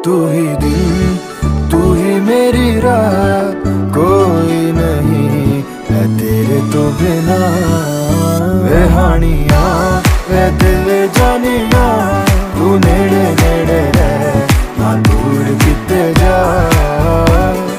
तू ही दिल, तू ही मेरी राह, कोई नहीं है तेरे तो बिना। वे हानिया वे दिल जानिया,